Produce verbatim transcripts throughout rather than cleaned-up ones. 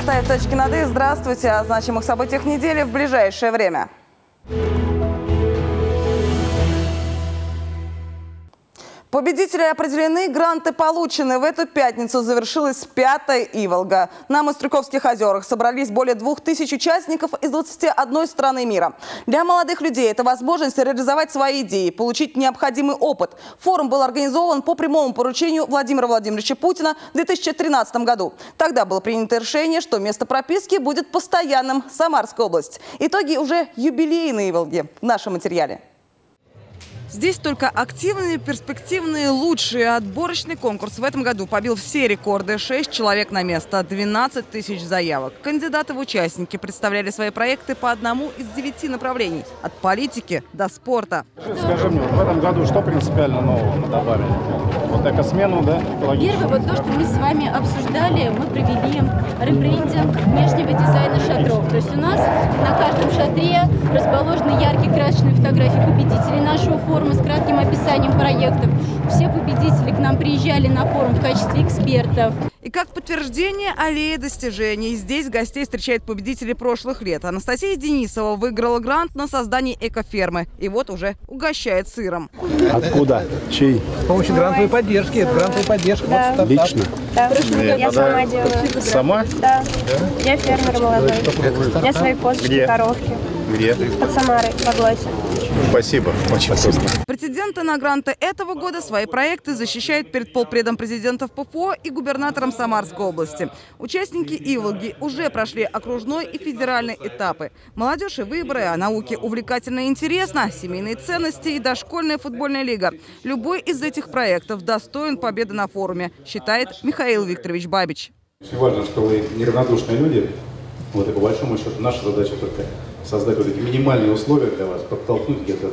ставить точки над «и». Здравствуйте. О значимых событиях недели в ближайшее время. Победители определены, гранты получены. В эту пятницу завершилась пятая Иволга. На Мострюковских озерах собрались более двух тысяч участников из двадцати одной страны мира. Для молодых людей это возможность реализовать свои идеи, получить необходимый опыт. Форум был организован по прямому поручению Владимира Владимировича Путина в две тысячи тринадцатом году. Тогда было принято решение, что место прописки будет постоянным – Самарская область. Итоги уже юбилейной Иволги в нашем материале. Здесь только активные, перспективные, лучшие. Отборочный конкурс в этом году побил все рекорды. шесть человек на место, двенадцать тысяч заявок. Кандидаты в участники представляли свои проекты по одному из девяти направлений. От политики до спорта. Скажи мне, в этом году что принципиально нового мы добавили? Вот экосмену, да? Первое, вот то, что мы с вами обсуждали, мы провели ребрендинг внешнего дизайна шатров. То есть у нас на каждом шатре расположены яркие красочные фотографии победителей нашего форума с кратким описанием проектов. Все победители к нам приезжали на форум в качестве экспертов. И как подтверждение аллеи достижений. Здесь гостей встречают победители прошлых лет. Анастасия Денисова выиграла грант на создание экофермы. И вот уже угощает сыром. Откуда? Чей? С помощью грантовой поддержки. Это грантовая поддержка. Да. Вот Лично? Да. Я, я сама делаю. Сама? Да. да. Я фермер молодой. Я свои козочки, коровки. Где? Под Самарой, в Аглосе. Спасибо. Очень вкусно. Претенденты на гранты этого года свои проекты защищают перед полпредом президентов ПФО и губернатором Самарской области. Участники Иволги уже прошли окружной и федеральный этапы. Молодежь и выборы, а науке увлекательно и интересно, семейные ценности и дошкольная футбольная лига. Любой из этих проектов достоин победы на форуме, считает Михаил Викторович Бабич. Очень важно, что вы неравнодушные люди. Вот и по большому счету наша задача только создать вот эти минимальные условия для вас, подтолкнуть где-то,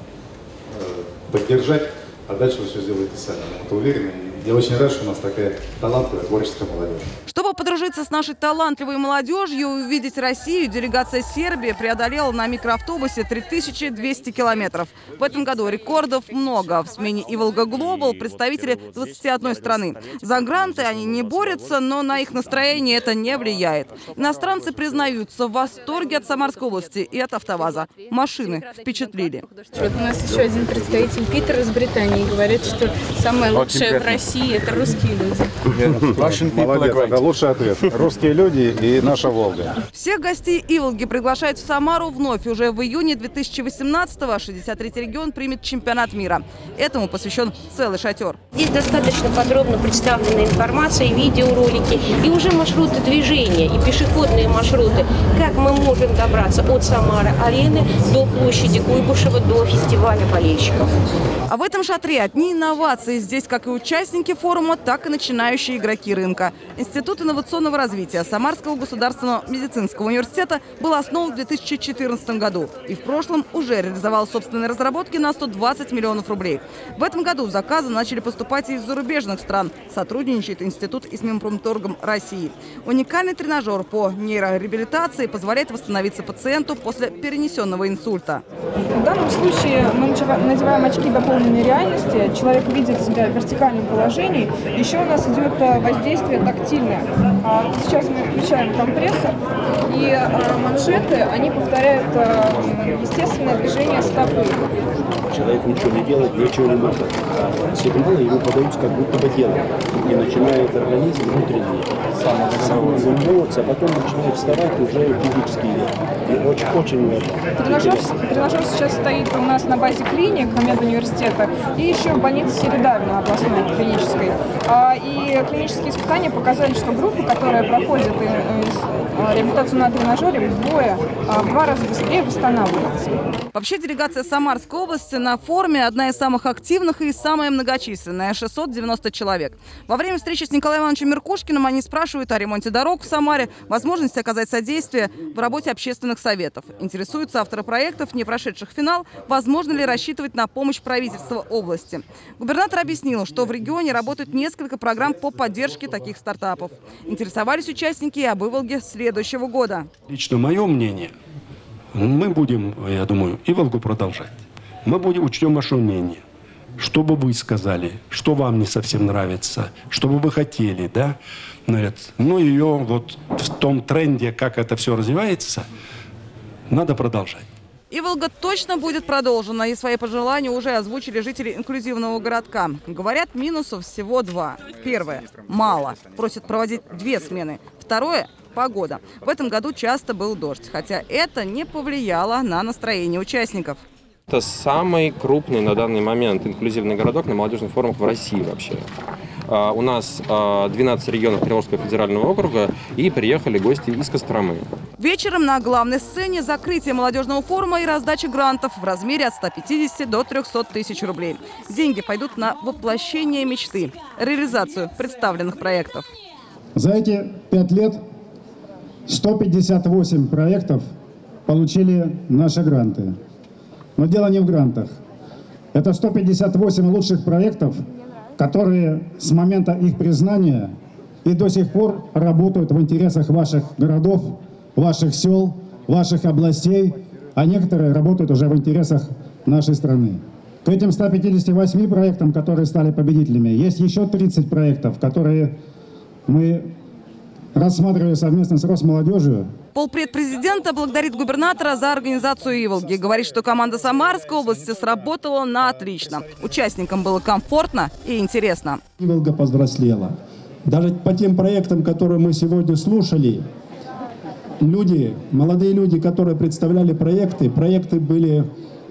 э, поддержать, а дальше вы все сделаете сами. Мы уверены. Я очень рад, что у нас такая талантливая, творческая молодежь. Чтобы подружиться с нашей талантливой молодежью и увидеть Россию, делегация Сербии преодолела на микроавтобусе три тысячи двести километров. В этом году рекордов много. В смене Иволга Глобал представители двадцати одной страны. За гранты они не борются, но на их настроение это не влияет. Иностранцы признаются в восторге от Самарской области и от АвтоВАЗа. Машины впечатлили. Вот у нас еще один представитель Питера из Британии говорит, что самое лучшее в России – это русские люди. Молодец, это лучший ответ. Русские люди и наша Волга. Всех гостей Иволги приглашают в Самару вновь. Уже в июне две тысячи восемнадцатого шестьдесят третий регион примет чемпионат мира. Этому посвящен целый шатер. Здесь достаточно подробно представлена информация, видеоролики и уже маршруты движения и пешеходные маршруты. Как мы можем добраться от Самары-арены до площади Куйбышева, до фестиваля болельщиков. А в этом шатре одни инновации. Здесь как и участники форума, так и начинающие игроки рынка. Институт инновационного развития Самарского государственного медицинского университета был основан в две тысячи четырнадцатом году. И в прошлом уже реализовал собственные разработки на сто двадцать миллионов рублей. В этом году заказы начали поступать и из зарубежных стран. Сотрудничает институт и с Минпромторгом России. Уникальный тренажер по нейрореабилитации позволяет восстановиться пациенту после перенесенного инсульта. В данном случае мы надеваем очки дополненной реальности. Человек видит себя в вертикальном положении. Еще у нас идет воздействие тактильное. Сейчас мы включаем компрессор, и манжеты, они повторяют естественное движение стопы. Человек ничего не делает, ничего не может. А сигналы ему подаются как будто бы делают. И начинает организм внутренний самоволноваться, а потом начинает вставать уже физически. И очень, очень тренажер, тренажер сейчас стоит у нас на базе клиник медуниверситета и еще в больнице Середа областной клинической. И клинические испытания показали, что группа, которая проходит реабилитацию на тренажере, вдвое, в два раза быстрее восстанавливается. Вообще делегация Самарской области на форуме одна из самых активных и самая многочисленная – шестьсот девяносто человек. Во время встречи с Николаем Ивановичем Меркушкиным они спрашивают о ремонте дорог в Самаре, возможности оказать содействие в работе общественных советов. Интересуются авторы проектов, не прошедших финал, возможно ли рассчитывать на помощь правительства области. Губернатор объяснил, что в регионе работают несколько программ по поддержке таких стартапов. Интересовались участники и об Иволге следующего года. Лично мое мнение, мы будем, я думаю, Иволгу продолжать. Мы будем, учтем ваше мнение. что бы вы сказали, что вам не совсем нравится, что бы вы хотели, да? Ну, ее вот в том тренде, как это все развивается, надо продолжать. Иволга точно будет продолжена, и свои пожелания уже озвучили жители инклюзивного городка. Говорят, минусов всего два. Первое – мало. Просят проводить две смены. Второе – погода. В этом году часто был дождь, хотя это не повлияло на настроение участников. Это самый крупный на данный момент инклюзивный городок на молодежных форумах в России вообще. У нас двенадцать регионов Приволжского федерального округа, и приехали гости из Костромы. Вечером на главной сцене закрытие молодежного форума и раздача грантов в размере от ста пятидесяти до трёхсот тысяч рублей. Деньги пойдут на воплощение мечты, реализацию представленных проектов. За эти пять лет сто пятьдесят восемь проектов получили наши гранты. Но дело не в грантах. Это сто пятьдесят восемь лучших проектов, которые с момента их признания и до сих пор работают в интересах ваших городов, ваших сел, ваших областей, а некоторые работают уже в интересах нашей страны. К этим ста пятидесяти восьми проектам, которые стали победителями, есть еще тридцать проектов, которые мы рассматривали совместно с Росмолодежью. Полпред президента благодарит губернатора за организацию Иволги. Говорит, что команда Самарской области сработала на отлично. Участникам было комфортно и интересно. Иволга повзрослела. Даже по тем проектам, которые мы сегодня слушали, люди, молодые люди, которые представляли проекты, проекты были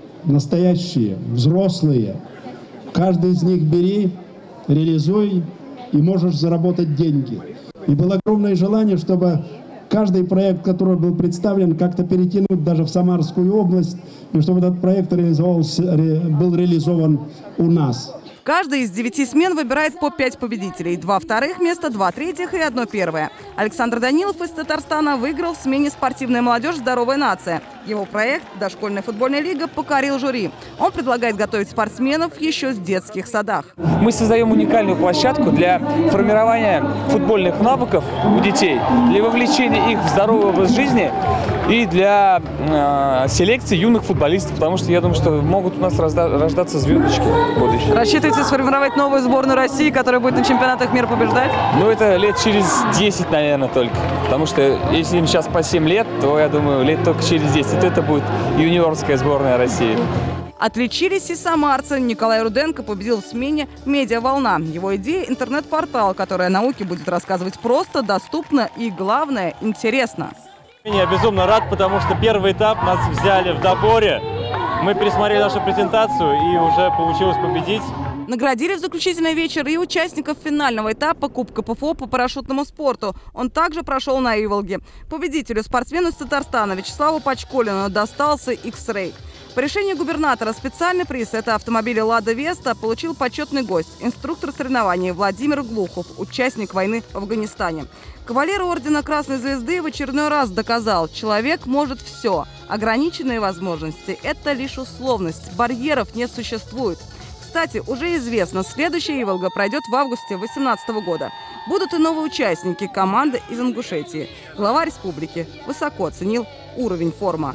настоящие, взрослые. Каждый из них бери, реализуй, и можешь заработать деньги. И было огромное желание, чтобы каждый проект, который был представлен, как-то перетянуть даже в Самарскую область, и чтобы этот проект реализовался, был реализован у нас. Каждый из девяти смен выбирает по пять победителей. Два вторых места, два третьих и одно первое. Александр Данилов из Татарстана выиграл в смене «Спортивная молодежь. Здоровая нация». Его проект «Дошкольная футбольная лига» покорил жюри. Он предлагает готовить спортсменов еще в детских садах. Мы создаем уникальную площадку для формирования футбольных навыков у детей, для вовлечения их в здоровый образ жизни и для э, селекции юных футболистов, потому что я думаю, что могут у нас рождаться звездочки в будущем. Рассчитываете сформировать новую сборную России, которая будет на чемпионатах мира побеждать? Ну, это лет через десять, наверное, только. Потому что если им сейчас по семь лет, то, я думаю, лет только через десять это будет юниорская сборная России. Отличились и самарцы. Николай Руденко победил в смене «Медиаволна». Его идея – интернет-портал, который о науке будет рассказывать просто, доступно и, главное, интересно. Я безумно рад, потому что первый этап нас взяли в доборе. Мы пересмотрели нашу презентацию и уже получилось победить. Наградили в заключительный вечер и участников финального этапа Кубка ПФО по парашютному спорту. Он также прошел на Иволге. Победителю, спортсмену из Татарстана Вячеславу Пачколину, достался X-Ray. По решению губернатора специальный приз – это автомобиль «Лада Веста» – получил почетный гость, инструктор соревнований Владимир Глухов, участник войны в Афганистане. Кавалер ордена Красной Звезды в очередной раз доказал – человек может все. Ограниченные возможности – это лишь условность, барьеров не существует. Кстати, уже известно, следующая Иволга пройдет в августе две тысячи восемнадцатого года. Будут и новые участники команды из Ингушетии. Глава республики высоко оценил уровень форума.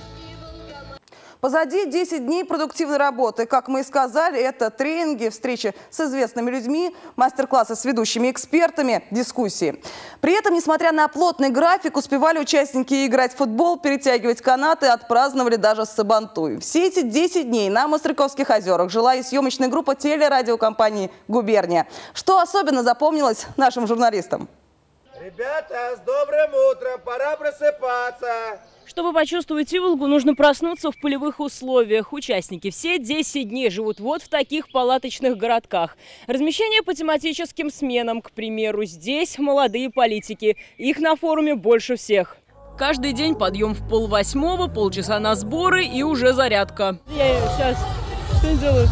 Позади десять дней продуктивной работы. Как мы и сказали, это тренинги, встречи с известными людьми, мастер-классы с ведущими экспертами, дискуссии. При этом, несмотря на плотный график, успевали участники играть в футбол, перетягивать канаты, отпраздновали даже сабантуй. Все эти десять дней на Остряковских озерах жила и съемочная группа телерадиокомпании «Губерния». Что особенно запомнилось нашим журналистам? Ребята, с добрым утром, пора просыпаться. Чтобы почувствовать Иволгу, нужно проснуться в полевых условиях. Участники все десять дней живут вот в таких палаточных городках. Размещение по тематическим сменам, к примеру, здесь молодые политики. Их на форуме больше всех. Каждый день подъем в полвосьмого, полчаса на сборы и уже зарядка. Я сейчас что делаю?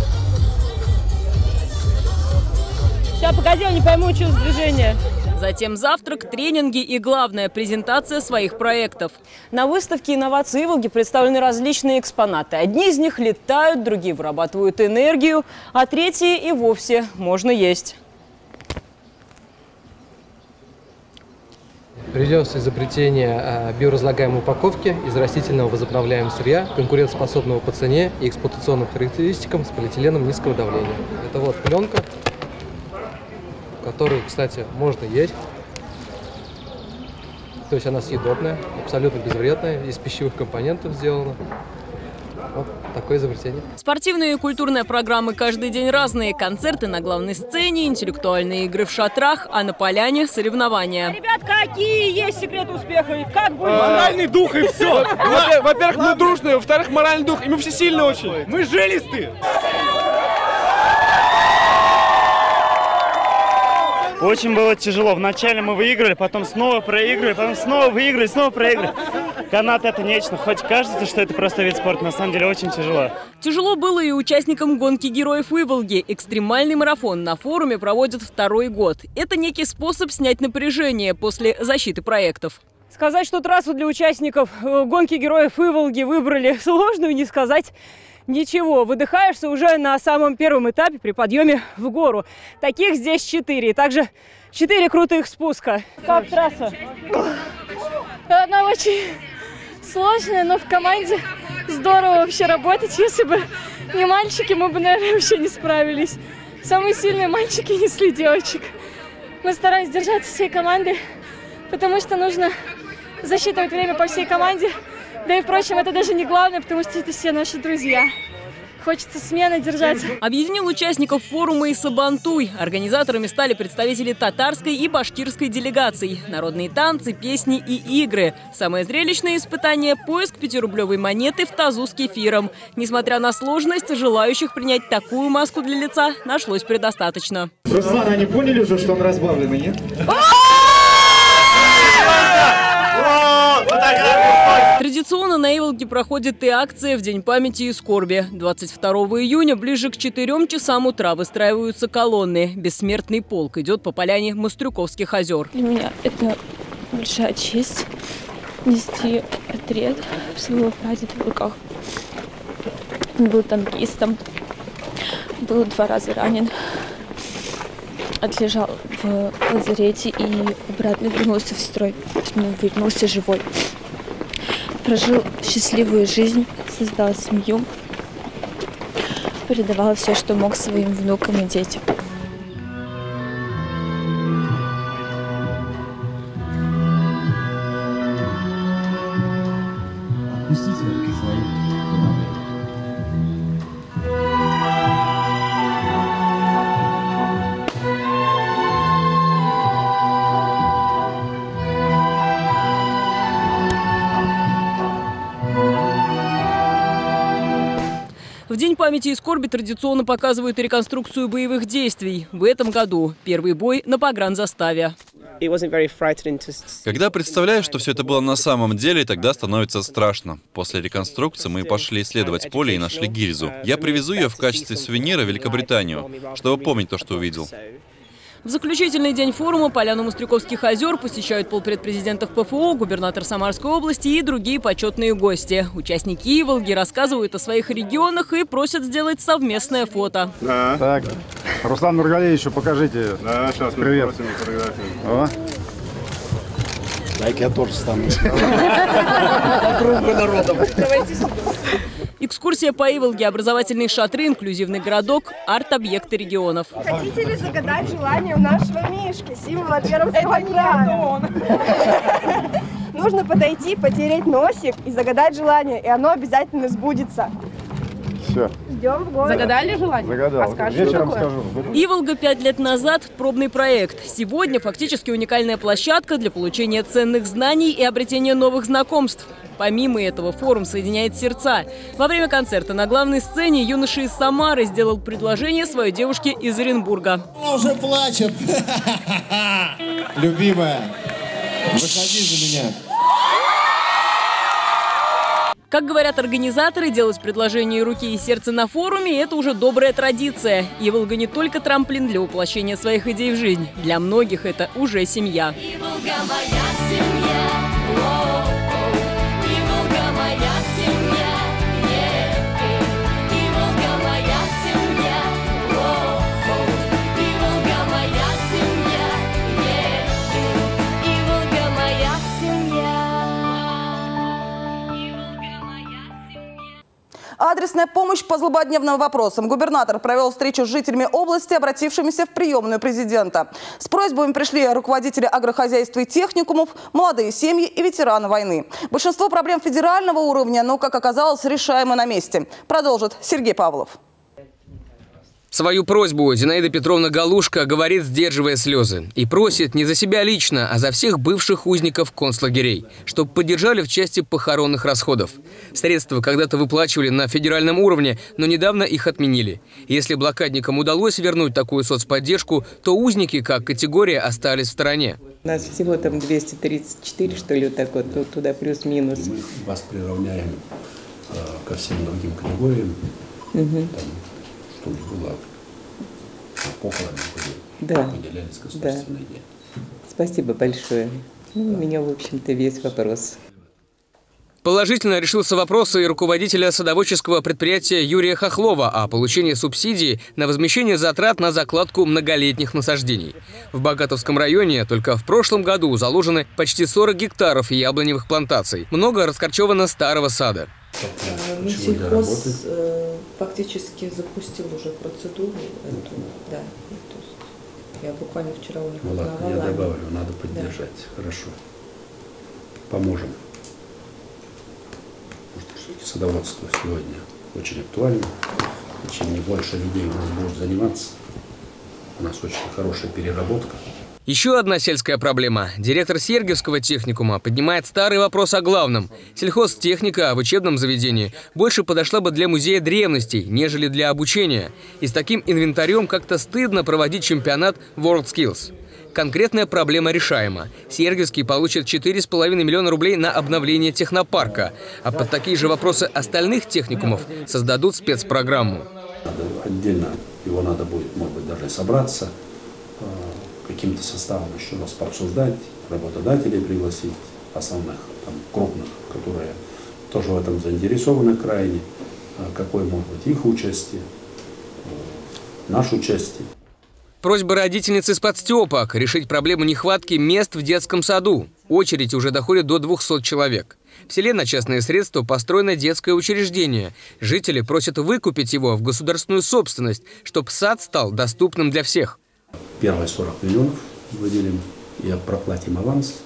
Сейчас, погоди, я не пойму, что за движение. Затем завтрак, тренинги и, главное, презентация своих проектов. На выставке инноваций Иволги представлены различные экспонаты. Одни из них летают, другие вырабатывают энергию, а третьи и вовсе можно есть. привнес изобретение биоразлагаемой упаковки из растительного возобновляемого сырья, конкурентоспособного по цене и эксплуатационным характеристикам с полиэтиленом низкого давления. Это вот пленка, которую, кстати, можно есть. То есть она съедобная, абсолютно безвредная, из пищевых компонентов сделана. Вот такое изобретение. Спортивные и культурные программы каждый день разные. Концерты на главной сцене, интеллектуальные игры в шатрах, а на поляне соревнования. Ребят, какие есть секреты успеха? Как будет? Моральный дух и все. Во-первых, мы дружные, во-вторых, моральный дух. И мы все сильные очень. Мы жилистые. Очень было тяжело. Вначале мы выиграли, потом снова проиграли, потом снова выиграли, снова проиграли. Канат — это нечто. Хоть кажется, что это просто вид спорта, на самом деле очень тяжело. Тяжело было и участникам гонки героев Иволги. Экстремальный марафон на форуме проводят второй год. Это некий способ снять напряжение после защиты проектов. Сказать, что трассу для участников гонки героев Иволги выбрали сложную, не сказать ничего. Выдыхаешься уже на самом первом этапе при подъеме в гору. Таких здесь четыре. Также четыре крутых спуска. Как трасса? Она очень сложная, но в команде здорово вообще работать. Если бы не мальчики, мы бы, наверное, вообще не справились. Самые сильные мальчики несли девочек. Мы старались держаться всей командой, потому что нужно засчитывать время по всей команде. Да и, впрочем, это даже не главное, потому что это все наши друзья. Хочется смены держаться. Объединил участников форума и Сабантуй. Организаторами стали представители татарской и башкирской делегаций. Народные танцы, песни и игры. Самое зрелищное испытание – поиск пятирублевой монеты в тазу с кефиром. Несмотря на сложность, желающих принять такую маску для лица нашлось предостаточно. Руслан, они поняли уже, что он разбавленный, нет? Традиционно на Иволге проходит и акция в День памяти и скорби. двадцать второго июня ближе к четырем часам утра выстраиваются колонны. Бессмертный полк идет по поляне Мострюковских озер. Для меня это большая честь нести портрет своего прадеда в руках. Он был танкистом, был два раза ранен, отлежал в лазарете и обратно вернулся в строй. Вернулся живой. Прожил счастливую жизнь, создал семью, передавал все, что мог своим внукам и детям. В День памяти и скорби традиционно показывают и реконструкцию боевых действий. В этом году первый бой на погранзаставе. Когда представляешь, что все это было на самом деле, тогда становится страшно. После реконструкции мы пошли исследовать поле и нашли гильзу. Я привезу ее в качестве сувенира в Великобританию, чтобы помнить то, что увидел. В заключительный день форума поляну Мострюковских озер посещают полпред президентов ПФО, губернатор Самарской области и другие почетные гости. Участники Иволги рассказывают о своих регионах и просят сделать совместное фото. Да. Так, Руслан Нургалевичу покажите. Да, сейчас привет. О. Дай-ка я тоже стану. Кругу народом. Экскурсия по Иволге, образовательные шатры, инклюзивный городок, арт-объекты регионов. Хотите ли загадать желание у нашего Мишки, символа Пермского края? Нужно подойти, потереть носик и загадать желание, и оно обязательно сбудется. Все. Ждем в город. Загадали желание? Загадал. А скажешь, Вечером что такое? скажу. Иволга пять лет назад – пробный проект. Сегодня фактически уникальная площадка для получения ценных знаний и обретения новых знакомств. Помимо этого, форум соединяет сердца. Во время концерта на главной сцене юноша из Самары сделал предложение своей девушке из Оренбурга. Она уже плачет. Любимая, выходи за меня. Как говорят организаторы, делать предложение руки и сердца на форуме – это уже добрая традиция. Иволга не только трамплин для воплощения своих идей в жизнь. Для многих это уже семья. Иволга моя семья. Иволга моя семья. Иволга моя семья. Иволга моя семья. Иволга моя Адресная помощь по злободневным вопросам. Губернатор провел встречу с жителями области, обратившимися в приемную президента. С просьбами пришли руководители агрохозяйства и техникумов, молодые семьи и ветераны войны. Большинство проблем федерального уровня, но, как оказалось, решаемы на месте. Продолжит Сергей Павлов. Свою просьбу Зинаида Петровна Галушка говорит, сдерживая слезы. И просит не за себя лично, а за всех бывших узников концлагерей, чтобы поддержали в части похоронных расходов. Средства когда-то выплачивали на федеральном уровне, но недавно их отменили. Если блокадникам удалось вернуть такую соцподдержку, то узники, как категория, остались в стороне. У нас всего там двести тридцать четыре, что ли, вот так вот, ну, туда плюс-минус. Мы вас приравняем э, ко всем другим категориям. Угу. Там, чтобы было похороны, да. выделялись государственные да. деньги. Спасибо большое. Ну, у меня, в общем-то, весь вопрос. Положительно решился вопрос и руководителя садоводческого предприятия Юрия Хохлова о получении субсидии на возмещение затрат на закладку многолетних насаждений. В Богатовском районе только в прошлом году заложены почти сорок гектаров яблоневых плантаций. Много раскорчевано старого сада. Ну, сельхоз э, фактически запустил уже процедуру эту, да. То есть я буквально вчера у них ну, узнавала. Ладно, я добавлю, надо поддержать. Да. Хорошо. Поможем. Потому что садоводство сегодня очень актуально. И чем не больше людей у нас будут заниматься, у нас очень хорошая переработка. Еще одна сельская проблема. Директор Сергиевского техникума поднимает старый вопрос о главном. Сельхозтехника в учебном заведении больше подошла бы для музея древностей, нежели для обучения. И с таким инвентарем как-то стыдно проводить чемпионат WorldSkills. Конкретная проблема решаема. Сергиевский получит четыре с половиной миллиона рублей на обновление технопарка. А под такие же вопросы остальных техникумов создадут спецпрограмму. Отдельно его надо будет, может быть, даже собраться. Каким-то составом еще раз пообсуждать, работодателей пригласить, основных, там, крупных, которые тоже в этом заинтересованы крайне, какое может быть их участие, наше участие. Просьба родительницы из-под Степок решить проблему нехватки мест в детском саду. Очередь уже доходит до двухсот человек. В селе на частные средства построено детское учреждение. Жители просят выкупить его в государственную собственность, чтобы сад стал доступным для всех. Первые сорок миллионов выделим и проплатим аванс,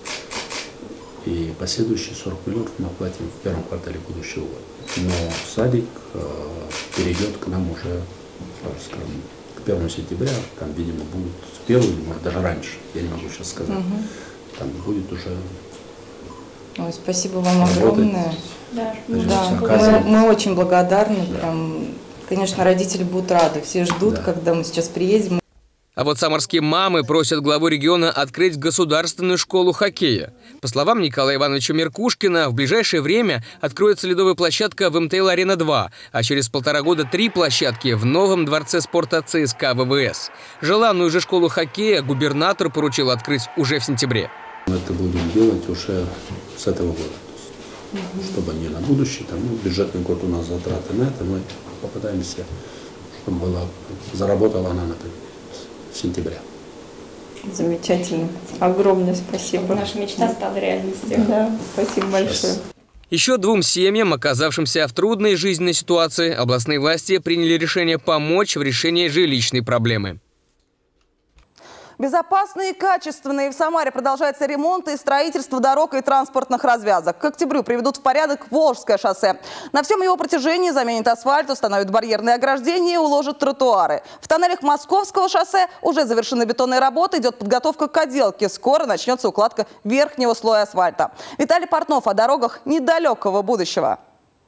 и последующие сорок миллионов мы оплатим в первом квартале будущего года. Но садик э, перейдет к нам уже, скажем, к первому сентября, там, видимо, будет с первого, может, даже раньше, я не могу сейчас сказать, угу. Там будет уже... Ой, спасибо вам огромное. Да. Да. Мы, мы очень благодарны, да. Прям, конечно, родители будут рады, все ждут, да. Когда мы сейчас приедем. А вот самарские мамы просят главу региона открыть государственную школу хоккея. По словам Николая Ивановича Меркушкина, в ближайшее время откроется ледовая площадка в эм тэ эл-арена два, а через полтора года три площадки в новом дворце спорта ЦСКА ВВС. Желанную же школу хоккея губернатор поручил открыть уже в сентябре. Мы это будем делать уже с этого года, угу. Чтобы не на будущее, там, ну, бюджетный год у нас затраты на это, мы попытаемся, чтобы была, заработала она, например, сентября. Замечательно. Огромное спасибо. Наша мечта стала реальностью. Да, спасибо большое. Еще двум семьям, оказавшимся в трудной жизненной ситуации, областные власти приняли решение помочь в решении жилищной проблемы. Безопасные и качественные. В Самаре продолжается ремонт и строительство дорог и транспортных развязок. К октябрю приведут в порядок Волжское шоссе. На всем его протяжении заменят асфальт, установят барьерные ограждения и уложат тротуары. В тоннелях Московского шоссе уже завершены бетонные работы, идет подготовка к отделке. Скоро начнется укладка верхнего слоя асфальта. Виталий Портнов о дорогах недалекого будущего.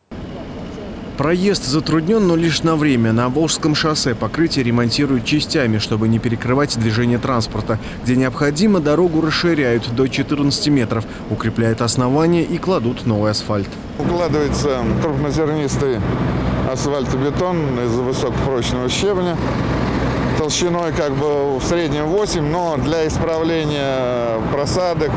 Проезд затруднен, но лишь на время. На Волжском шоссе покрытие ремонтируют частями, чтобы не перекрывать движение транспорта. Где необходимо, дорогу расширяют до четырнадцати метров, укрепляют основания и кладут новый асфальт. Укладывается крупнозернистый асфальтобетон из высокопрочного щебня. Толщиной как бы в среднем восемь, но для исправления просадок,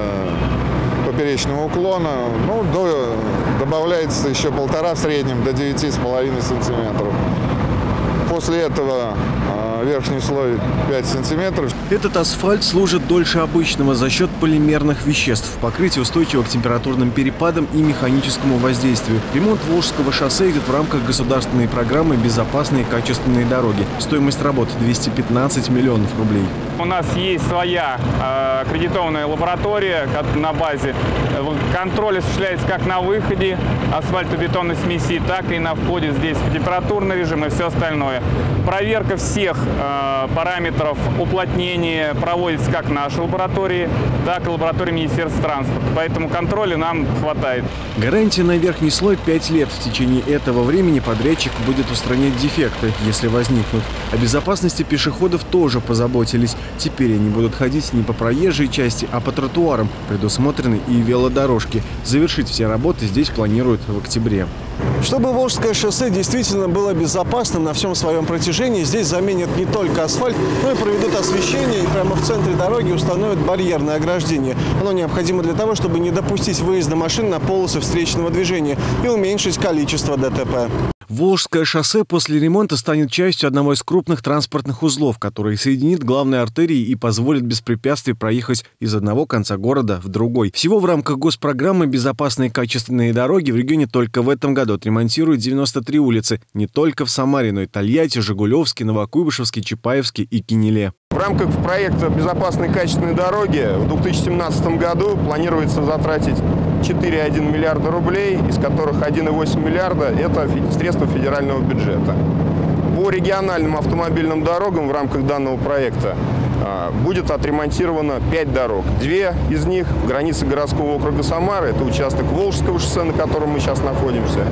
поперечного уклона, ну, до, добавляется еще полтора в среднем до девяти с половиной сантиметров. После этого верхний слой пять сантиметров. Этот асфальт служит дольше обычного за счет полимерных веществ. Покрытие устойчиво к температурным перепадам и механическому воздействию. Ремонт Волжского шоссе идет в рамках государственной программы «Безопасные и качественные дороги». Стоимость работ – двести пятнадцать миллионов рублей. У нас есть своя э, аккредитованная лаборатория на базе. Контроль осуществляется как на выходе асфальтобетонной смеси, так и на входе. Здесь температурный режим и все остальное. Проверка всех э, параметров уплотнения проводится как в нашей лаборатории, так и в лаборатории Министерства транспорта. Поэтому контроля нам хватает. Гарантия на верхний слой пять лет. В течение этого времени подрядчик будет устранять дефекты, если возникнут. О безопасности пешеходов тоже позаботились. Теперь они будут ходить не по проезжей части, а по тротуарам. Предусмотрены и велодорожки. Завершить все работы здесь планируют в октябре. Чтобы Волжское шоссе действительно было безопасным на всем своем протяжении, здесь заменят не только асфальт, но и проведут освещение и прямо в центре дороги установят барьерное ограждение. Оно необходимо для того, чтобы не допустить выезда машин на полосы встречного движения и уменьшить количество ДТП. Волжское шоссе после ремонта станет частью одного из крупных транспортных узлов, который соединит главные артерии и позволит без препятствий проехать из одного конца города в другой. Всего в рамках госпрограммы «Безопасные и качественные дороги» в регионе только в этом году отремонтируют девяносто три улицы. Не только в Самаре, но и Тольятти, Жигулевске, Новокуйбышевске, Чапаевске и Кинеле. В рамках проекта «Безопасные и качественные дороги» в две тысячи семнадцатом году планируется затратить четыре целых одна десятая миллиарда рублей, из которых один целых восемь десятых миллиарда – это средства федерального бюджета. По региональным автомобильным дорогам в рамках данного проекта будет отремонтировано пять дорог. Две из них в границе городского округа Самары – это участок Волжского шоссе, на котором мы сейчас находимся,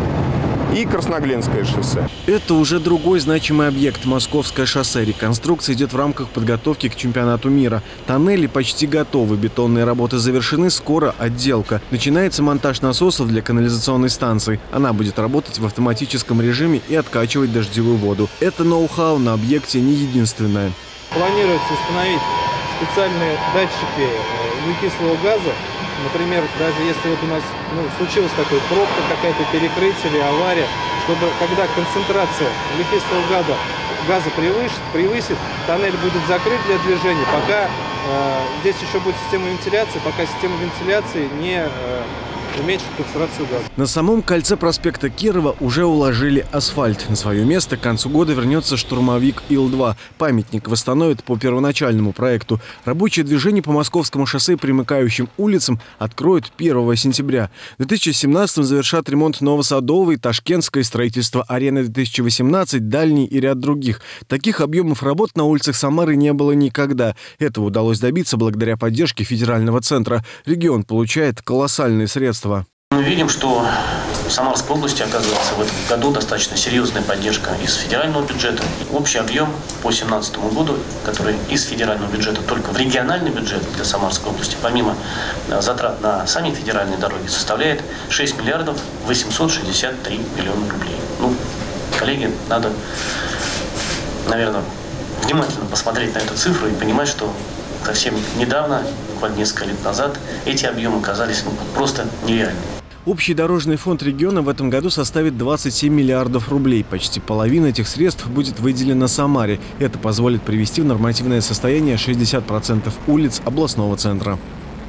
и Красноглинское шоссе. Это уже другой значимый объект – Московское шоссе. Реконструкция идет в рамках подготовки к чемпионату мира. Тоннели почти готовы, бетонные работы завершены, скоро отделка. Начинается монтаж насосов для канализационной станции. Она будет работать в автоматическом режиме и откачивать дождевую воду. Это ноу-хау на объекте не единственное. Планируется установить специальные датчики углекислого газа. Например, даже если вот у нас ну, случилась такая пробка, какая-то перекрытие или авария, чтобы когда концентрация углекислого газа, газа превысит, превысит, тоннель будет закрыт для движения, пока э, здесь еще будет система вентиляции, пока система вентиляции не э, уменьшит концентрацию газа. На самом кольце проспекта Кирова уже уложили асфальт. На свое место к концу года вернется штурмовик Ил два. Памятник восстановят по первоначальному проекту. Рабочее движение по Московскому шоссе и примыкающим улицам откроют первого сентября. В две тысячи семнадцатом завершат ремонт Новосадовой, Ташкентской, строительство арены две тысячи восемнадцать, Дальний и ряд других. Таких объемов работ на улицах Самары не было никогда. Этого удалось добиться благодаря поддержке федерального центра. Регион получает колоссальные средства. Мы видим, что в Самарской области, оказывается, в этом году достаточно серьезная поддержка из федерального бюджета. Общий объем по две тысячи семнадцатому году, который из федерального бюджета только в региональный бюджет для Самарской области, помимо затрат на сами федеральные дороги, составляет шесть миллиардов восемьсот шестьдесят три миллиона рублей. Ну, коллеги, надо, наверное, внимательно посмотреть на эту цифру и понимать, что совсем недавно, буквально несколько лет назад, эти объемы казались ну, просто нереальными. Общий дорожный фонд региона в этом году составит двадцать семь миллиардов рублей. Почти половина этих средств будет выделена Самаре. Это позволит привести в нормативное состояние шестьдесят процентов улиц областного центра.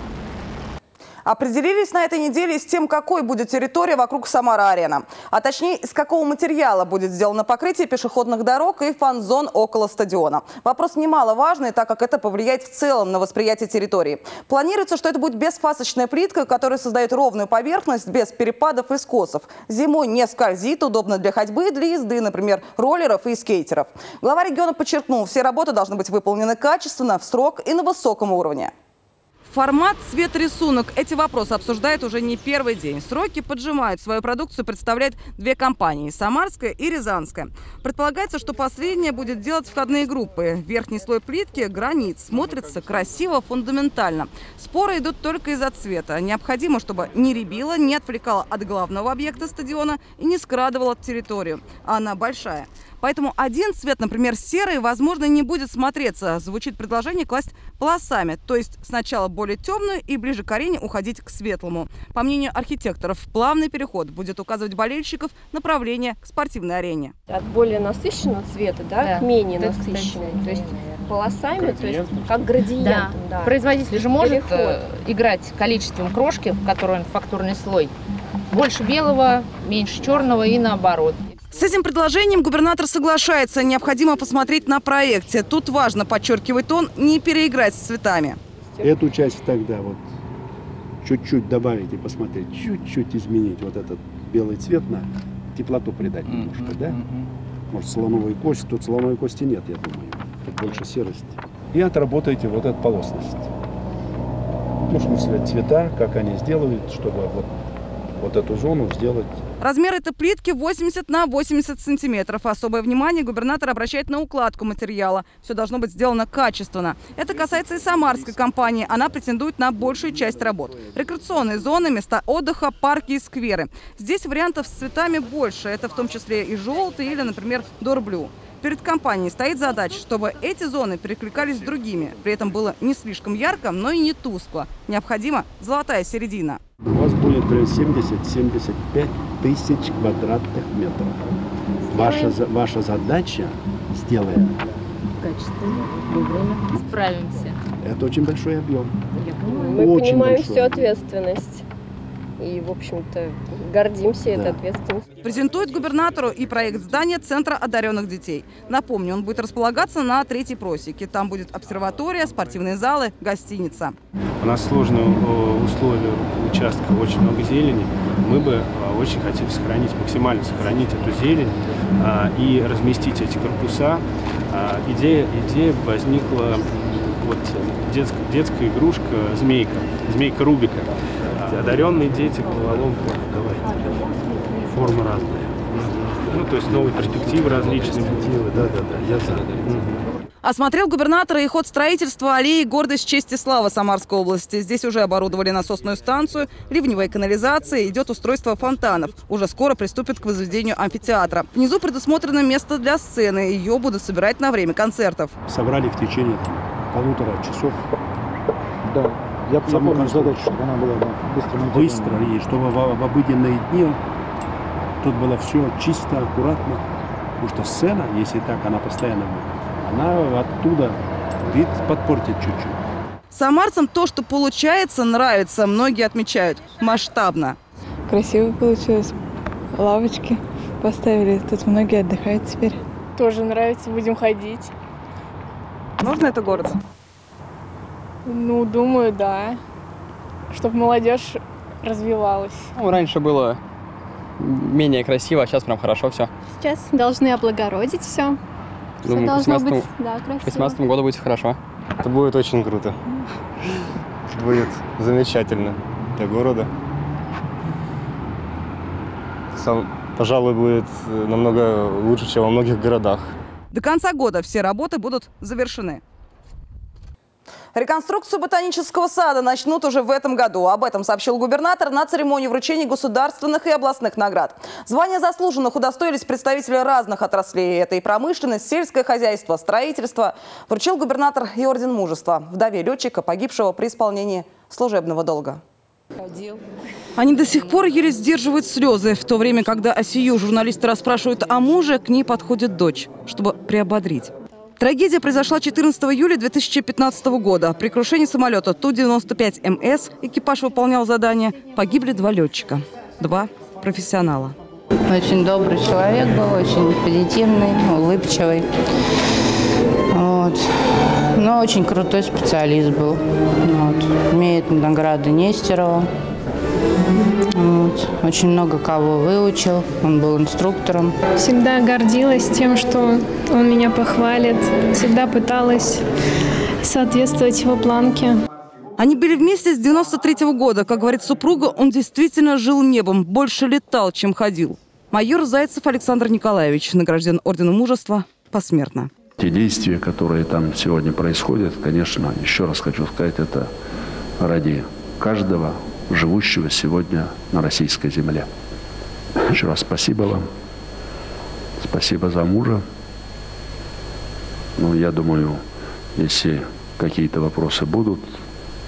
Определились на этой неделе с тем, какой будет территория вокруг Самара-арена. А точнее, из какого материала будет сделано покрытие пешеходных дорог и фан-зон около стадиона. Вопрос немаловажный, так как это повлияет в целом на восприятие территории. Планируется, что это будет бесфасочная плитка, которая создает ровную поверхность без перепадов и скосов. Зимой не скользит, удобно для ходьбы и для езды, например, роллеров и скейтеров. Глава региона подчеркнул, все работы должны быть выполнены качественно, в срок и на высоком уровне. Формат, цвет, рисунок – эти вопросы обсуждают уже не первый день. Сроки поджимают. Свою продукцию представляют две компании – Самарская и Рязанская. Предполагается, что последняя будет делать входные группы. Верхний слой плитки – гранит. Смотрится красиво, фундаментально. Споры идут только из-за цвета. Необходимо, чтобы не рябило, не отвлекало от главного объекта стадиона и не скрадывало территорию. А она большая. Поэтому один цвет, например, серый, возможно, не будет смотреться. Звучит предложение класть полосами. То есть сначала более темную и ближе к арене уходить к светлому. По мнению архитекторов, плавный переход будет указывать болельщиков направление к спортивной арене. От более насыщенного цвета, да, да. к менее насыщенному. То есть полосами, градиент. То есть как градиентом. Да. Да. Производитель же может Переход. играть количеством крошки, в которой он фактурный слой. Больше белого, меньше черного и наоборот. С этим предложением губернатор соглашается. Необходимо посмотреть на проекте. Тут важно, подчеркивает он, не переиграть с цветами. Эту часть тогда вот чуть-чуть добавить и посмотреть, чуть-чуть изменить вот этот белый цвет на теплоту придать немножко, mm-hmm. да? Может, слоновую кость. Тут слоновой кости нет, я думаю. Тут больше серости. И отработайте вот эту полосность. Ну, в смысле, цвета, как они сделают, чтобы вот, вот эту зону сделать. Размер этой плитки восемьдесят на восемьдесят сантиметров. Особое внимание губернатор обращает на укладку материала. Все должно быть сделано качественно. Это касается и самарской компании. Она претендует на большую часть работ. Рекреационные зоны, места отдыха, парки и скверы. Здесь вариантов с цветами больше. Это в том числе и желтый или, например, дорблю. Перед компанией стоит задача, чтобы эти зоны перекликались с другими. При этом было не слишком ярко, но и не тускло. Необходима золотая середина. У вас будет семьдесят — семьдесят пять тысяч квадратных метров. Ваша, ваша задача сделаем. Качественно, вовремя. Справимся. Это очень большой объем. Мы очень понимаем большой всю объем. ответственность. И, в общем-то, гордимся да. этой ответственностью. Презентует губернатору и проект здания Центра одаренных детей. Напомню, он будет располагаться на Третьей просеке. Там будет обсерватория, спортивные залы, гостиница. У нас сложные условия участка, очень много зелени. Мы бы очень хотели сохранить, максимально сохранить эту зелень и разместить эти корпуса. Идея, идея возникла, вот детская, детская игрушка «Змейка», «Змейка Рубика». Одаренные дети, головоломка, давайте. Формы разные. Ну, то есть новые перспективы различные. Да, да, да, я за. Осмотрел губернатора и ход строительства аллеи «Гордость, честь и слава» Самарской области. Здесь уже оборудовали насосную станцию, ливневая канализация, идет устройство фонтанов. Уже скоро приступят к возведению амфитеатра. Внизу предусмотрено место для сцены. Ее будут собирать на время концертов. Собрали в течение там, полутора часов. Да. Я помню задачу, чтобы она была да, быстро. Быстро, и чтобы в, в обыденные дни тут было все чисто, аккуратно. Потому что сцена, если так, она постоянно будет, она оттуда вид подпортит чуть-чуть. Самарцам то, что получается, нравится. Многие отмечают масштабно. Красиво получилось. Лавочки поставили. Тут многие отдыхают теперь. Тоже нравится, будем ходить. Нужно это городу? Ну, думаю, да. Чтобы молодежь развивалась. Ну, раньше было менее красиво, а сейчас прям хорошо все. Сейчас должны облагородить все. Все Думаю, должно быть, да, к две красиво. тысячи восемнадцатому году будет хорошо. Это будет очень круто. Будет замечательно для города. Сам, пожалуй, будет намного лучше, чем во многих городах. До конца года все работы будут завершены. Реконструкцию ботанического сада начнут уже в этом году. Об этом сообщил губернатор на церемонии вручения государственных и областных наград. Звания заслуженных удостоились представители разных отраслей. Это и промышленность, сельское хозяйство, строительство. Вручил губернатор и орден мужества вдове летчика, погибшего при исполнении служебного долга. Они до сих пор еле сдерживают слезы. В то время, когда о сию журналисты расспрашивают о муже, к ней подходит дочь, чтобы приободрить. Трагедия произошла четырнадцатого июля две тысячи пятнадцатого года. При крушении самолета Ту девяносто пять эм эс экипаж выполнял задание. Погибли два летчика, два профессионала. Очень добрый человек был, очень позитивный, улыбчивый. Вот. Но очень крутой специалист был. Вот. Имеет награды Нестерова. Вот. Очень много кого выучил, он был инструктором. Всегда гордилась тем, что он меня похвалит. Всегда пыталась соответствовать его планке. Они были вместе с девяносто третьего года. Как говорит супруга, он действительно жил небом, больше летал, чем ходил. Майор Зайцев Александр Николаевич награжден орденом мужества посмертно. Те действия, которые там сегодня происходят, конечно, еще раз хочу сказать, это ради каждого живущего сегодня на российской земле. Еще раз спасибо вам. Спасибо за мужа. Ну, я думаю, если какие-то вопросы будут,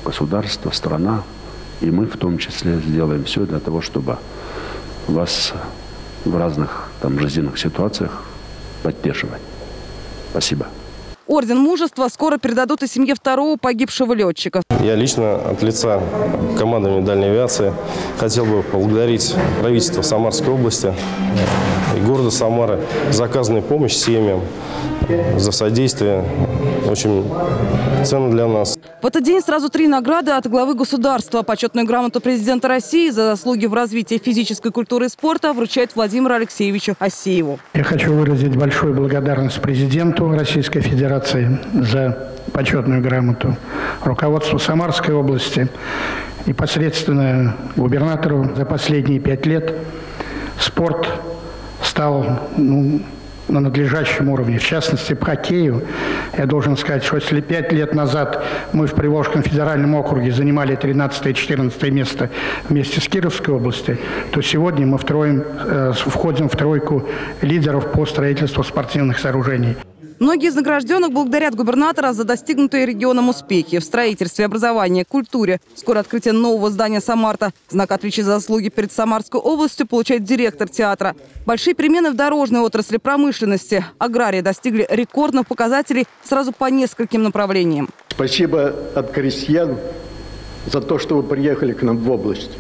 государство, страна, и мы в том числе сделаем все для того, чтобы вас в разных там жизненных ситуациях поддерживать. Спасибо. Орден мужества скоро передадут и семье второго погибшего летчика. Я лично от лица командования дальней авиации хотел бы поблагодарить правительство Самарской области и города Самары за оказанную помощь семьям, за содействие. Очень ценно для нас. В этот день сразу три награды от главы государства. Почетную грамоту президента России за заслуги в развитии физической культуры и спорта вручает Владимиру Алексеевичу Асееву. Я хочу выразить большую благодарность президенту Российской Федерации за почетную грамоту, руководству Самарской области и непосредственно губернатору. За последние пять лет спорт стал ну, на надлежащем уровне. В частности, по хоккею я должен сказать, что если пять лет назад мы в Приволжском федеральном округе занимали тринадцатое-четырнадцатое место вместе с Кировской областью, то сегодня мы втроем, э, входим в тройку лидеров по строительству спортивных сооружений. Многие из награжденных благодарят губернатора за достигнутые регионом успехи в строительстве, образовании, культуре. Скоро открытие нового здания Самарта. Знак отличия за заслуги перед Самарской областью получает директор театра. Большие перемены в дорожной отрасли промышленности. Аграрии достигли рекордных показателей сразу по нескольким направлениям. Спасибо от крестьян за то, что вы приехали к нам в область.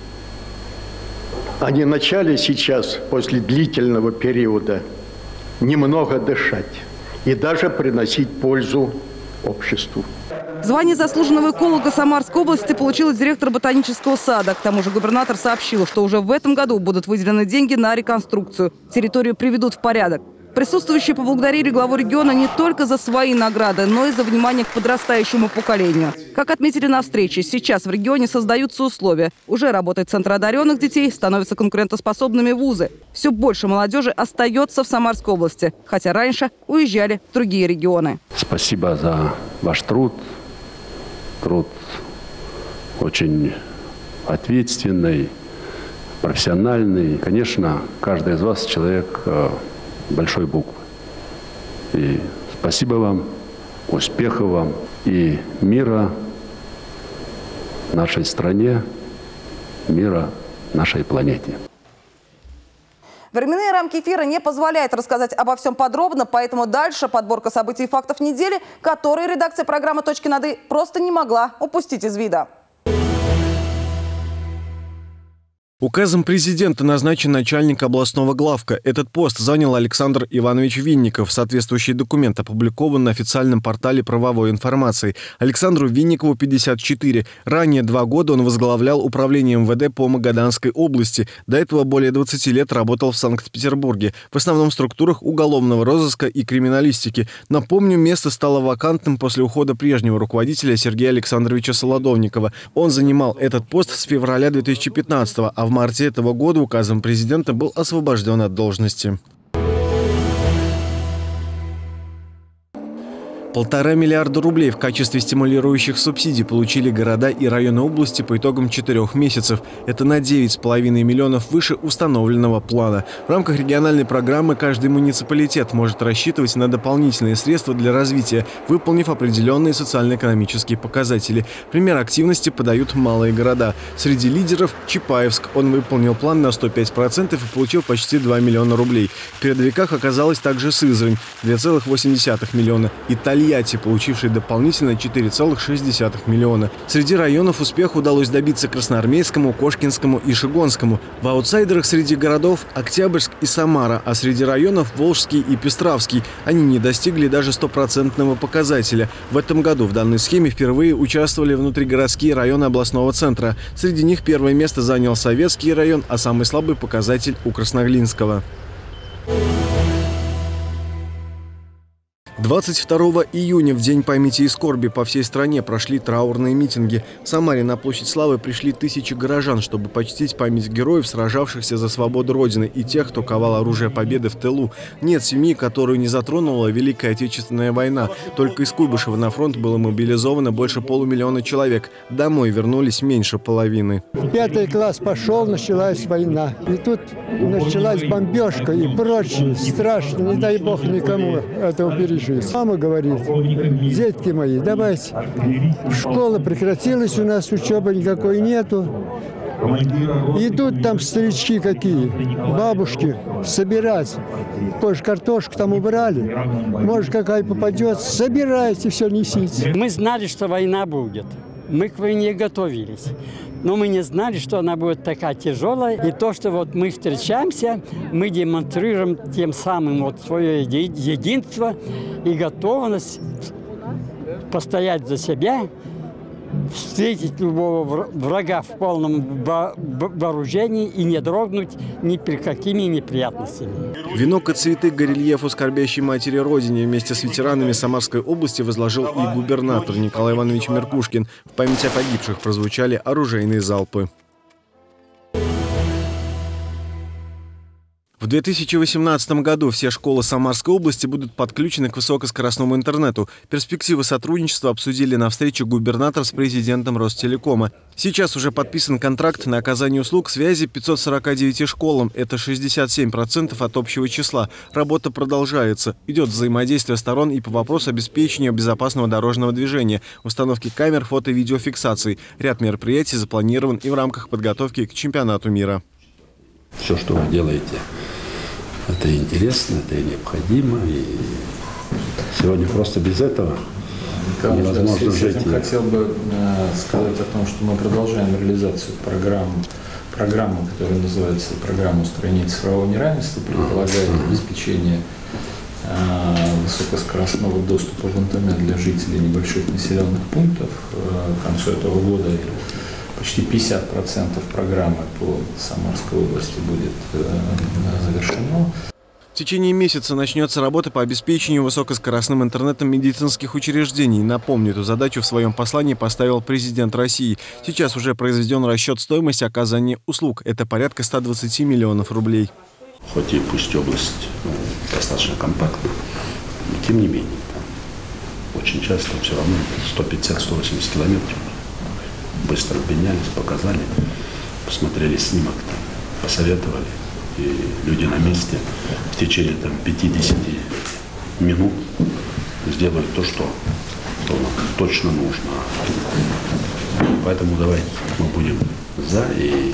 Они начали сейчас, после длительного периода, немного дышать и даже приносить пользу обществу. Звание заслуженного эколога Самарской области получил директор ботанического сада. К тому же губернатор сообщил, что уже в этом году будут выделены деньги на реконструкцию. Территорию приведут в порядок. Присутствующие поблагодарили главу региона не только за свои награды, но и за внимание к подрастающему поколению. Как отметили на встрече, сейчас в регионе создаются условия. Уже работает центр одаренных детей, становятся конкурентоспособными вузы. Все больше молодежи остается в Самарской области, хотя раньше уезжали в другие регионы. Спасибо за ваш труд. Труд очень ответственный, профессиональный. Конечно, каждый из вас человек большой буквы. И спасибо вам, успехов вам и мира нашей стране, мира нашей планете. Временные рамки эфира не позволяют рассказать обо всем подробно, поэтому дальше подборка событий и фактов недели, которые редакция программы «Точки над «и» просто не могла упустить из вида. Указом президента назначен начальник областного главка. Этот пост занял Александр Иванович Винников. Соответствующий документ опубликован на официальном портале правовой информации. Александру Винникову пятьдесят четыре. Ранее два года он возглавлял управление эм вэ дэ по Магаданской области. До этого более двадцати лет работал в Санкт-Петербурге. В основном в структурах уголовного розыска и криминалистики. Напомню, место стало вакантным после ухода прежнего руководителя Сергея Александровича Солодовникова. Он занимал этот пост с февраля две тысячи пятнадцатого, а в В марте этого года указом президента был освобожден от должности. Полтора миллиарда рублей в качестве стимулирующих субсидий получили города и районы области по итогам четырех месяцев. Это на девять с половиной миллионов выше установленного плана. В рамках региональной программы каждый муниципалитет может рассчитывать на дополнительные средства для развития, выполнив определенные социально-экономические показатели. Пример активности подают малые города. Среди лидеров – Чапаевск. Он выполнил план на сто пять процентов и получил почти два миллиона рублей. В передовиках оказалась также Сызрань – две целых восемь десятых миллиона. Италия Тольятти, получивший дополнительно четыре целых шесть десятых миллиона. Среди районов успех удалось добиться Красноармейскому, Кошкинскому и Шигонскому. В аутсайдерах среди городов Октябрьск и Самара, а среди районов Волжский и Пестравский. Они не достигли даже стопроцентного показателя. В этом году в данной схеме впервые участвовали внутригородские районы областного центра. Среди них первое место занял Советский район, а самый слабый показатель у Красноглинского. двадцать второго июня, в День памяти и скорби, по всей стране прошли траурные митинги. В Самаре на Площадь Славы пришли тысячи горожан, чтобы почтить память героев, сражавшихся за свободу Родины, и тех, кто ковал оружие победы в тылу. Нет семьи, которую не затронула Великая Отечественная война. Только из Куйбышева на фронт было мобилизовано больше полумиллиона человек. Домой вернулись меньше половины. Пятый класс пошел, началась война. И тут началась бомбежка и прочее. Страшно, не дай бог никому этого пережить. учились. Мама говорит: детки мои, давайте. Школа прекратилась, у нас учебы никакой нету. И тут там старички какие, бабушки, собирать. Позже картошку там убрали. Может, какая попадет, собирайте, все несите. Мы знали, что война будет. Мы к войне готовились. Но мы не знали, что она будет такая тяжелая. И то, что вот мы встречаемся, мы демонстрируем тем самым вот свое единство и готовность постоять за себя, встретить любого врага в полном вооружении и не дрогнуть ни при какими неприятностями. Венок и цветы к горельефу скорбящей матери Родине вместе с ветеранами Самарской области возложил и губернатор Николай Иванович Меркушкин. В память о погибших прозвучали оружейные залпы. В две тысячи восемнадцатом году все школы Самарской области будут подключены к высокоскоростному интернету. Перспективы сотрудничества обсудили на встрече губернатор с президентом Ростелекома. Сейчас уже подписан контракт на оказание услуг связи пятьсот сорока девяти школам. Это шестьдесят семь процентов от общего числа. Работа продолжается. Идет взаимодействие сторон и по вопросу обеспечения безопасного дорожного движения, установки камер, фото- и видеофиксации. Ряд мероприятий запланирован и в рамках подготовки к чемпионату мира. Все, что вы делаете, это интересно, это необходимо. И сегодня просто без этого невозможно жить. Я хотел бы сказать о том, что мы продолжаем реализацию программы, программы, которая называется «Программа устранения цифрового неравенства», предполагает обеспечение высокоскоростного доступа в интернет для жителей небольших населенных пунктов. К концу этого года почти пятьдесят процентов программы по Самарской области будет завершено. В течение месяца начнется работа по обеспечению высокоскоростным интернетом медицинских учреждений. Напомню, эту задачу в своем послании поставил президент России. Сейчас уже произведен расчет стоимости оказания услуг. Это порядка ста двадцати миллионов рублей. Хоть и пусть область ну, достаточно компактна, но тем не менее, там, очень часто все равно сто пятьдесят — сто восемьдесят километров. Быстро поднялись, показали, посмотрели снимок, там, посоветовали. И люди на месте в течение там, пятидесяти минут сделают то, что, что нам точно нужно. Поэтому давайте мы будем за и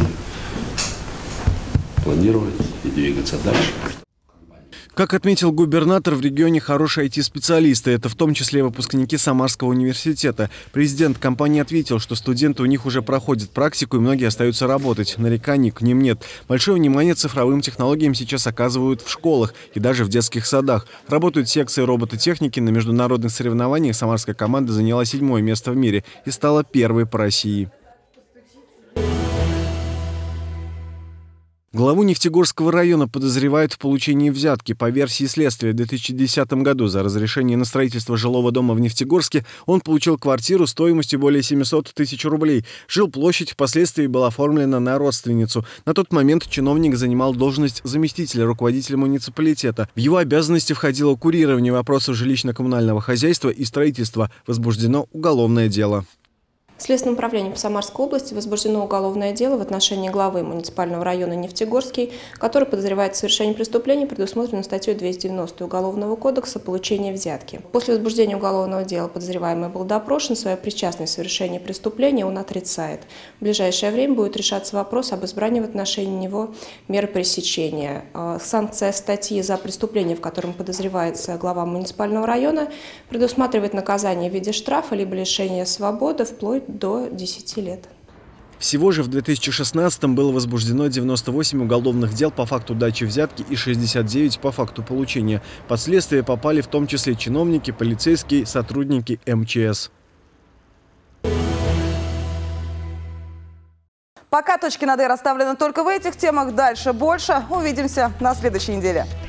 планировать и двигаться дальше. Как отметил губернатор, в регионе хорошие ай ти-специалисты. Это в том числе выпускники Самарского университета. Президент компании ответил, что студенты у них уже проходят практику и многие остаются работать. Нареканий к ним нет. Большое внимание цифровым технологиям сейчас оказывают в школах и даже в детских садах. Работают секции робототехники. На международных соревнованиях самарская команда заняла седьмое место в мире и стала первой по России. Главу Нефтегорского района подозревают в получении взятки. По версии следствия, в две тысячи десятом году за разрешение на строительство жилого дома в Нефтегорске он получил квартиру стоимостью более семисот тысяч рублей. Жилплощадь впоследствии была оформлена на родственницу. На тот момент чиновник занимал должность заместителя руководителя муниципалитета. В его обязанности входило курирование вопросов жилищно-коммунального хозяйства и строительства. Возбуждено уголовное дело. Следственным управлением по Самарской области возбуждено уголовное дело в отношении главы муниципального района Нефтегорский, который подозревает в совершении преступления, предусмотренной статьей двести девяносто Уголовного кодекса «Получение взятки». После возбуждения уголовного дела подозреваемый был допрошен, свою причастность в совершении преступления он отрицает. В ближайшее время будет решаться вопрос об избрании в отношении него меры пресечения. Санкция статьи за преступление, в котором подозревается глава муниципального района, предусматривает наказание в виде штрафа либо лишения свободы вплоть до десяти лет. Всего же в две тысячи шестнадцатом было возбуждено девяносто восемь уголовных дел по факту дачи взятки и шестьдесят девять по факту получения. Под следствие попали в том числе чиновники, полицейские, сотрудники эм че эс. Пока точки над «и» расставлены только в этих темах. Дальше больше. Увидимся на следующей неделе.